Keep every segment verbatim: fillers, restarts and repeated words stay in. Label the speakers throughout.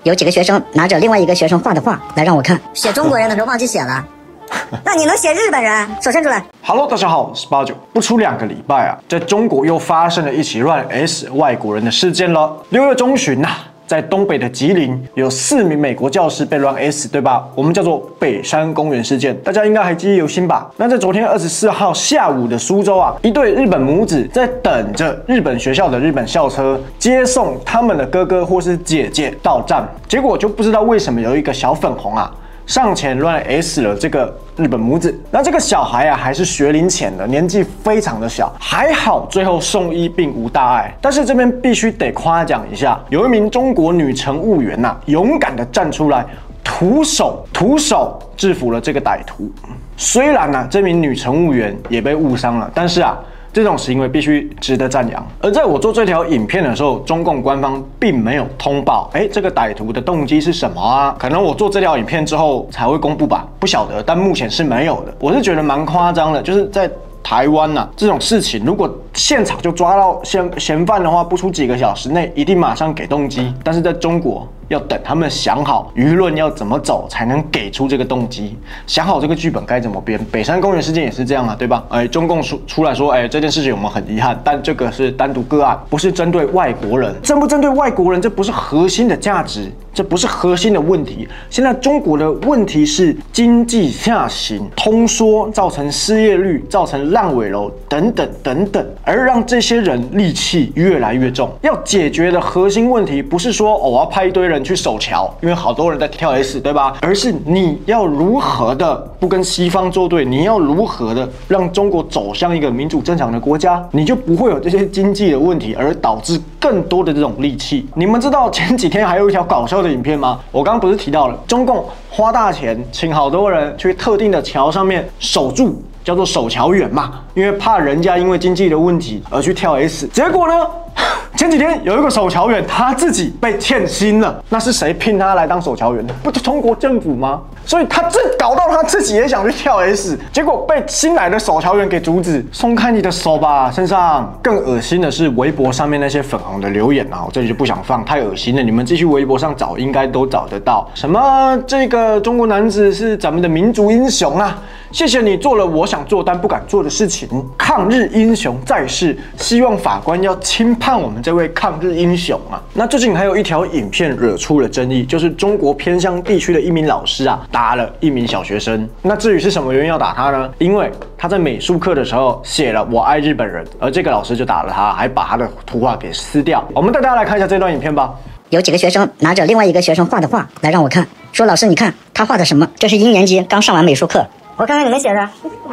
Speaker 1: 有几个学生拿着另外一个学生画的画来让我看，写中国人的时候忘记写了。那你能写日本人？手伸出来。
Speaker 2: Hello， 大家好，我是八九。不出两个礼拜啊，在中国又发生了一起乱 S 外国人的事件了。六月中旬呐、啊。 在东北的吉林，有四名美国教师被乱 S， 对吧？我们叫做北山公园事件，大家应该还记忆犹新吧？那在昨天二十四号下午的苏州啊，一对日本母子在等着日本学校的日本校车接送他们的哥哥或是姐姐到站，结果就不知道为什么有一个小粉红啊。 上前乱 S 了这个日本母子，那这个小孩啊还是学龄前的，年纪非常的小，还好最后送医并无大碍。但是这边必须得夸奖一下，有一名中国女乘务员呐、啊，勇敢的站出来，徒手徒手制服了这个歹徒。虽然呢、啊，这名女乘务员也被误伤了，但是啊。 这种行为必须值得赞扬。而在我做这条影片的时候，中共官方并没有通报，哎，这个歹徒的动机是什么啊？可能我做这条影片之后才会公布吧，不晓得。但目前是没有的。我是觉得蛮夸张的，就是在台湾呐、啊，这种事情如果现场就抓到嫌嫌犯的话，不出几个小时内一定马上给动机。但是在中国。 要等他们想好舆论要怎么走，才能给出这个动机，想好这个剧本该怎么编。北山公园事件也是这样啊，对吧？哎，中共出出来说，哎，这件事情我们很遗憾，但这个是单独个案，不是针对外国人。针不针对外国人，这不是核心的价值，这不是核心的问题。现在中国的问题是经济下行、通缩，造成失业率，造成烂尾楼等等等等，而让这些人戾气越来越重。要解决的核心问题，不是说、哦、我要派一堆人。 去守桥，因为好多人在跳 S， 对吧？而是你要如何的不跟西方作对，你要如何的让中国走向一个民主正常的国家，你就不会有这些经济的问题，而导致更多的这种戾气。你们知道前几天还有一条搞笑的影片吗？我刚刚不是提到了中共花大钱请好多人去特定的桥上面守住。 叫做守桥员嘛，因为怕人家因为经济的问题而去跳 S， 结果呢，前几天有一个守桥员他自己被欠薪了，那是谁聘他来当守桥员的？不是中国政府吗？所以他自搞到他自己也想去跳 S， 结果被新来的守桥员给阻止，松开你的手吧，身上。更恶心的是微博上面那些粉红的留言啊，我这里就不想放，太恶心了，你们继续微博上找，应该都找得到。什么这个中国男子是咱们的民族英雄啊！ 谢谢你做了我想做但不敢做的事情，抗日英雄在世，希望法官要轻判我们这位抗日英雄啊！那最近还有一条影片惹出了争议，就是中国偏乡地区的一名老师啊打了一名小学生。那至于是什么原因要打他呢？因为他在美术课的时候写了“我爱日本人”，而这个老师就打了他，还把他的图画给撕掉。我们带大家来看一下这段影片吧。
Speaker 1: 有几个学生拿着另外一个学生画的画来让我看，说：“老师，你看他画的什么？这是一年级刚上完美术课，我看看你们写的。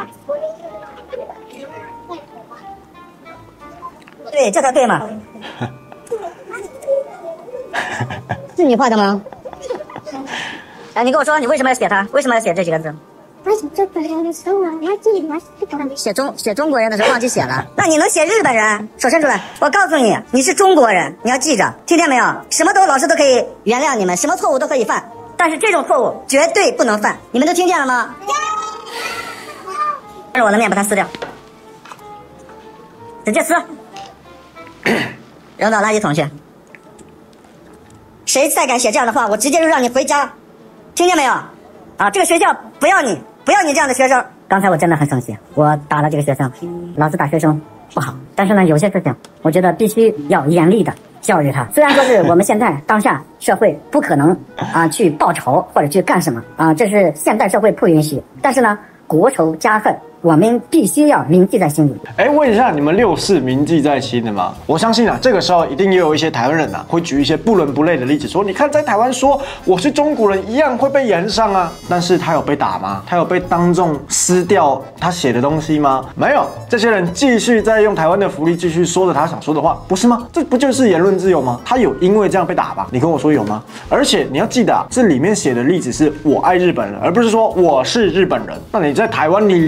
Speaker 1: 对，这才对嘛。是你画的吗？哎，你跟我说，你为什么要写他？为什么要写这几个字？” 写中写中国人的时候忘记写了，那你能写日本人？手伸出来！我告诉你，你是中国人，你要记着，听见没有？什么都老师都可以原谅你们，什么错误都可以犯，但是这种错误绝对不能犯，你们都听见了吗？按着我的面把它撕掉，直接撕，扔到垃圾桶去。谁再敢写这样的话，我直接就让你回家，听见没有？啊，这个学校不要你。 不要你这样的学生！刚才我真的很生气，我打了这个学生，老师打学生不好。但是呢，有些事情我觉得必须要严厉的教育他。虽然说是我们现在当下社会不可能啊去报仇或者去干什么啊，这是现代社会不允许。但是呢，国仇家恨。 我们必须要铭记在心里。
Speaker 2: 哎，问一下，你们六四铭记在心的吗？我相信啊，这个时候一定也有一些台湾人啊，会举一些不伦不类的例子，说你看在台湾说我是中国人一样会被延上啊。但是他有被打吗？他有被当众撕掉他写的东西吗？没有，这些人继续在用台湾的福利继续说着他想说的话，不是吗？这不就是言论自由吗？他有因为这样被打吧？你跟我说有吗？而且你要记得啊，这里面写的例子是我爱日本人，而不是说我是日本人。那你在台湾，你连在台湾。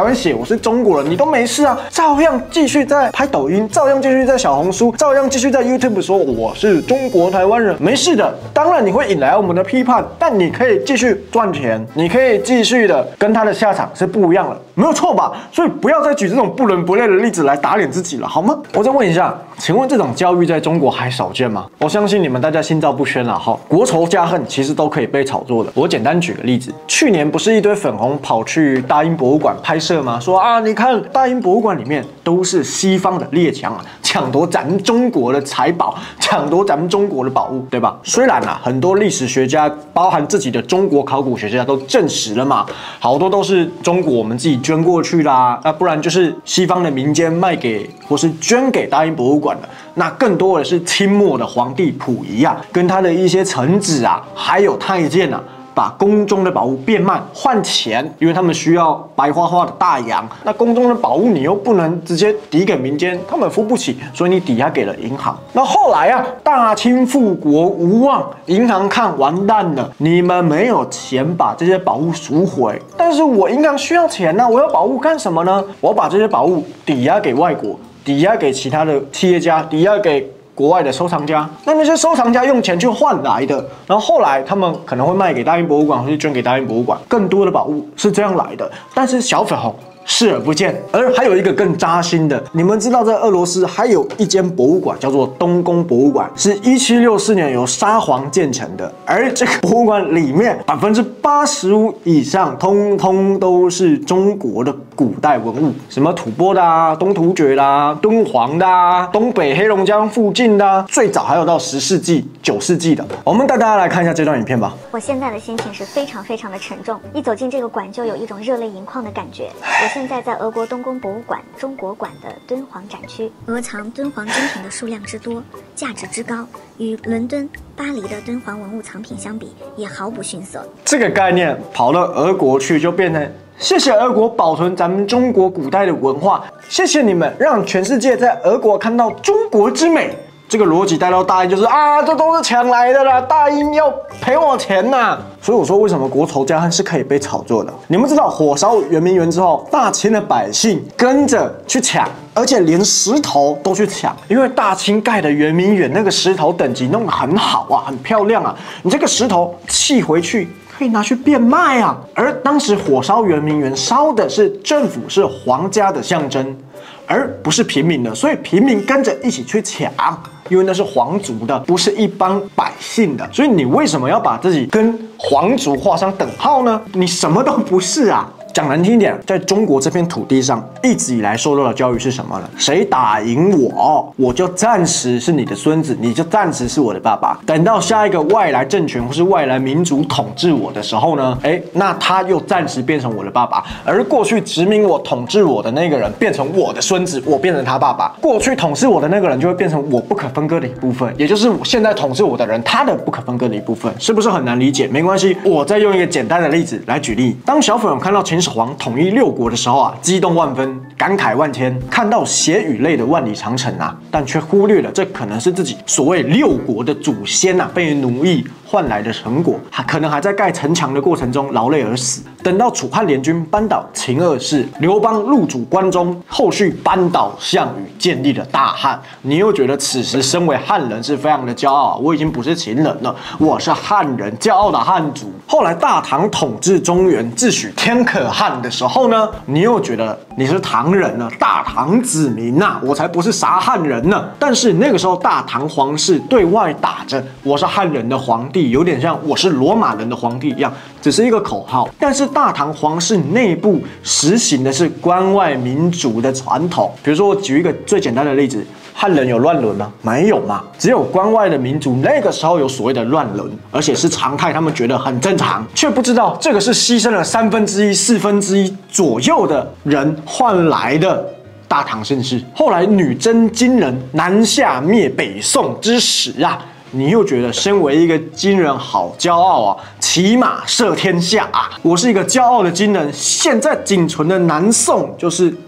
Speaker 2: 湾写我是中国人，你都没事啊，照样继续在拍抖音，照样继续在小红书，照样继续在 YouTube 说我是中国台湾人，没事的。当然你会引来我们的批判，但你可以继续赚钱，你可以继续的跟他的下场是不一样的，没有错吧？所以不要再举这种不伦不类的例子来打脸自己了，好吗？我再问一下，请问这种教育在中国还少见吗？我相信你们大家心照不宣了哈。国仇家恨其实都可以被炒作的。我简单举个例子，去年不是一堆粉红跑去大英博物馆拍摄吗？说啊，你看大英博物馆里面都是西方的列强啊，抢夺咱们中国的财宝，抢夺咱们中国的宝物，对吧？虽然啊，很多历史学家，包含自己的中国考古学家都证实了嘛，好多都是中国我们自己捐过去啦，那不然就是西方的民间卖给或是捐给大英博物馆的。那更多的是清末的皇帝溥仪啊，跟他的一些臣子啊，还有太监啊，把宫中的宝物变卖换钱，因为他们需要白花花的大洋。那宫中的宝物你又不能直接抵给民间，他们付不起，所以你抵押给了银行。那后来啊，大清复国无望，银行看完蛋了，你们没有钱把这些宝物赎回，但是我银行需要钱啊，我要宝物干什么呢？我把这些宝物抵押给外国，抵押给其他的企业家，抵押给国外的收藏家，那那些收藏家用钱去换来的，然后后来他们可能会卖给大英博物馆，或是捐给大英博物馆，更多的宝物是这样来的。但是小粉红视而不见。而还有一个更扎心的，你们知道在俄罗斯还有一间博物馆叫做东宫博物馆，是一七六四年由沙皇建成的，而这个博物馆里面百分之八十五以上通通都是中国的古代文物，什么吐蕃的啊、东突厥的啊、敦煌的啊、东北黑龙江附近的啊，最早还有到十世纪、九世纪的。我们带大家来看一下这段影片吧。
Speaker 3: 我现在的心情是非常非常的沉重，一走进这个馆就有一种热泪盈眶的感觉。我现在在俄国东宫博物馆中国馆的敦煌展区，俄藏敦煌精品的数量之多，价值之高，与伦敦、巴黎的敦煌文物藏品相比，也毫不逊色。
Speaker 2: 这个概念跑到俄国去，就变成谢谢俄国保存咱们中国古代的文化，谢谢你们让全世界在俄国看到中国之美。这个逻辑带到大英就是啊，这都是抢来的啦，大英要赔我钱呐、啊。所以我说，为什么国仇家恨是可以被炒作的？你们知道，火烧圆明园之后，大清的百姓跟着去抢，而且连石头都去抢，因为大清盖的圆明园那个石头等级弄得很好啊，很漂亮啊，你这个石头砌回去可以拿去变卖啊。而当时火烧圆明园烧的是政府，是皇家的象征，而不是平民的，所以平民跟着一起去抢，因为那是皇族的，不是一般百姓的。所以你为什么要把自己跟皇族画上等号呢？你什么都不是啊。讲难听一点，在中国这片土地上，一直以来受到的教育是什么呢？谁打赢我，我就暂时是你的孙子，你就暂时是我的爸爸。等到下一个外来政权或是外来民族统治我的时候呢，哎，那他又暂时变成我的爸爸。而过去殖民我、统治我的那个人，变成我的孙子，我变成他爸爸。过去统治我的那个人，就会变成我不可分割的一部分，也就是我现在统治我的人，他的不可分割的一部分，是不是很难理解？没关系，我再用一个简单的例子来举例。当小粉红看到秦始皇统一六国的时候啊，激动万分，感慨万千，看到血与泪的万里长城啊，但却忽略了这可能是自己所谓六国的祖先啊被奴役换来的成果，还可能还在盖城墙的过程中劳累而死。等到楚汉联军扳倒秦二世，刘邦入主关中，后续扳倒项羽，建立了大汉，你又觉得此时身为汉人是非常的骄傲，我已经不是秦人了，我是汉人，骄傲的汉族。后来大唐统治中原，自诩天可汗的时候呢，你又觉得你是唐人了，大唐子民呐、啊，我才不是啥汉人呢。但是那个时候大唐皇室对外打着我是汉人的皇帝，有点像我是罗马人的皇帝一样，只是一个口号。但是大唐皇室内部实行的是关外民族的传统。比如说我举一个最简单的例子，汉人有乱伦吗？没有嘛，只有关外的民族那个时候有所谓的乱伦，而且是常态，他们觉得很正常，却不知道这个是牺牲了三分之一、四分之一左右的人换来的大唐盛世。后来女真金人南下灭北宋之时啊，你又觉得身为一个金人好骄傲啊，骑马射天下啊，我是一个骄傲的金人。现在仅存的南宋就是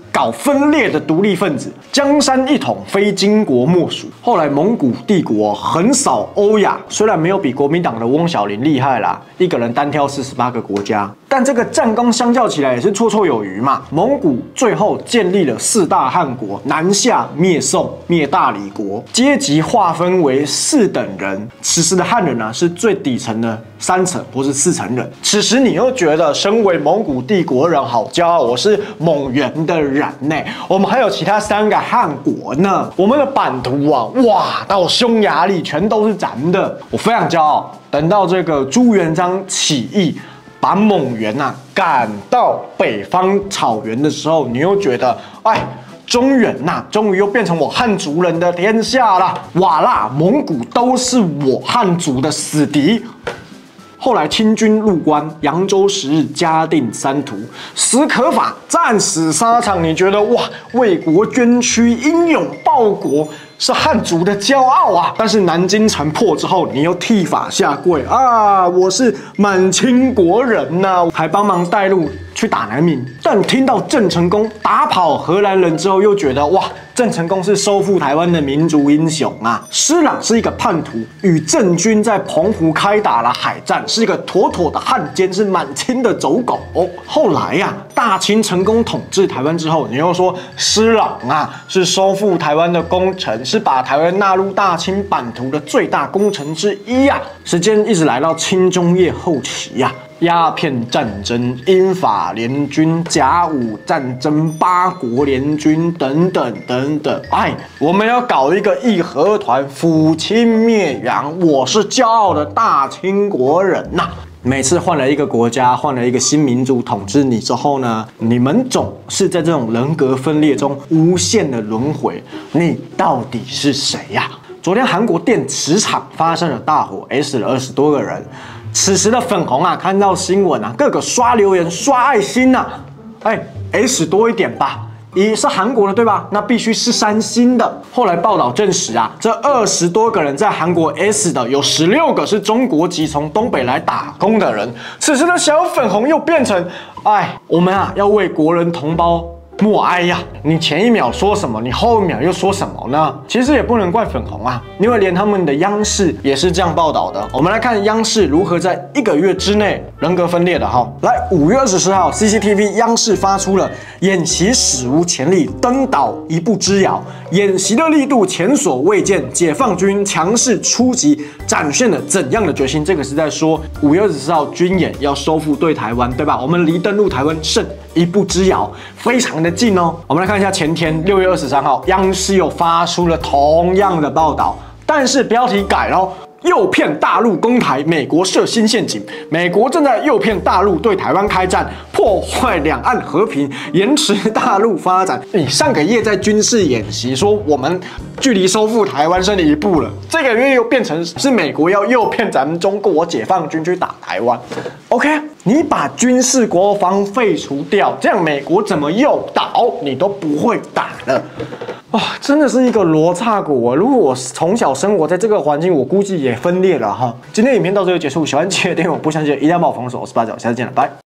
Speaker 2: 搞分裂的独立分子，江山一统非金国莫属。后来蒙古帝国横扫欧亚，虽然没有比国民党的翁小林厉害啦，一个人单挑四十八个国家，但这个战功相较起来也是绰绰有余嘛。蒙古最后建立了四大汗国，南下灭宋，灭大理国，阶级划分为四等人。此时的汉人啊，是最底层的三层或是四层人。此时你又觉得，身为蒙古帝国人好骄傲，我是蒙元的人呢。我们还有其他三个汗国呢，我们的版图啊，哇，到匈牙利全都是咱的，我非常骄傲。等到这个朱元璋起义，把蒙元呐、啊、赶到北方草原的时候，你又觉得，哎。中原呐、啊，终于又变成我汉族人的天下了。瓦剌、蒙古都是我汉族的死敌。后来清军入关，扬州十日，嘉定三屠，史可法战死沙场。你觉得哇，为国捐躯，英勇报国，是汉族的骄傲啊！但是南京城破之后，你又替法下跪啊！我是满清国人呐、啊，还帮忙带路去打南明。但听到郑成功打跑荷兰人之后，又觉得哇，郑成功是收复台湾的民族英雄啊！施琅是一个叛徒，与郑军在澎湖开打了海战，是一个妥妥的汉奸，是满清的走狗。后来呀、啊，大清成功统治台湾之后，你又说施琅啊是收复台湾的功臣。是把台湾纳入大清版图的最大功臣之一呀、啊。时间一直来到清中叶后期呀、啊，鸦片战争、英法联军、甲午战争、八国联军等等等等。哎，我们要搞一个义和团，抚清灭洋。我是骄傲的大清国人呐、啊。每次换了一个国家，换了一个新民族统治你之后呢，你们总是在这种人格分裂中无限的轮回。你到底是谁呀、啊？昨天韩国电池厂发生了大火，死了二十多个人。此时的粉红啊，看到新闻啊，个个刷留言、刷爱心呐、啊，哎 ，S 多一点吧。一是韩国的对吧？那必须是三星的。后来报道证实啊，这二十多个人在韩国 S 的，有十六个是中国籍从东北来打工的人。此时的小粉红又变成，哎，我们啊要为国人同胞默哀呀！你前一秒说什么，你后一秒又说什么呢？其实也不能怪粉红啊，因为连他们的央视也是这样报道的。我们来看央视如何在一个月之内人格分裂的哈。来，五月二十四号 ，C C T V 央视发出了演习史无前例，登岛一步之遥，演习的力度前所未见，解放军强势出击，展现了怎样的决心？这个是在说五月二十四号军演要收复对台湾，对吧？我们离登陆台湾剩一步之遥，非常的近哦。我们来看一下前天六月二十三号，央视又发出了同样的报道，但是标题改咯。诱骗大陆攻台，美国设新陷阱。美国正在诱骗大陆对台湾开战，破坏两岸和平，延迟大陆发展。你上个月在军事演习说我们距离收复台湾剩一步了，这个月又变成是美国要诱骗咱们中国解放军去打台湾。OK， 你把军事国防废除掉，这样美国怎么诱导你都不会打了。哇、哦，真的是一个罗刹国啊！如果我从小生活在这个环境，我估计也分裂了哈。今天影片到这里结束，喜欢记得订阅我，不想记得一定要帮我封锁。我是八角，下次见了，拜。